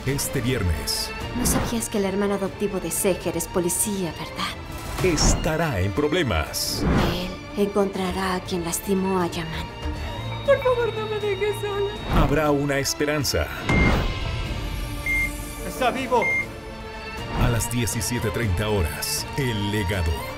Este viernes No sabías que el hermano adoptivo de Seher es policía, ¿verdad? estará en problemas. Él encontrará a quien lastimó a Yaman. Por favor, no me dejes sola. Habrá una esperanza. ¡Está vivo! A las 17:30 horas, El Legado.